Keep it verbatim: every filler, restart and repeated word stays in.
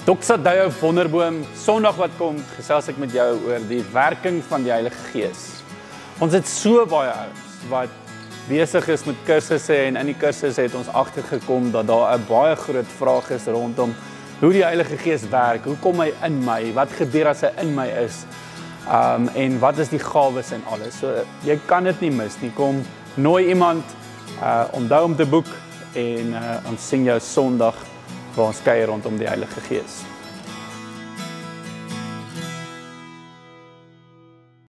Doxa Duyo Wonderboom, Sondag wat kom, gesels ek met jou oor die werking van die Heilige Gees. Ons het so baie ouens wat besig is met kursusse en in die kursusse het ons agtergekom dat daar 'n baie groot vraag is rondom hoe die Heilige Gees werk, hoe kom hy in my, wat gebeur as hy in my is, um, en wat is die gawes en alles. So jy kan dit nie mis nie, kom nooi iemand, uh, onthou om te boek en uh, ons sien jou Sondag waar ons kuier rondom die Heilige Gees.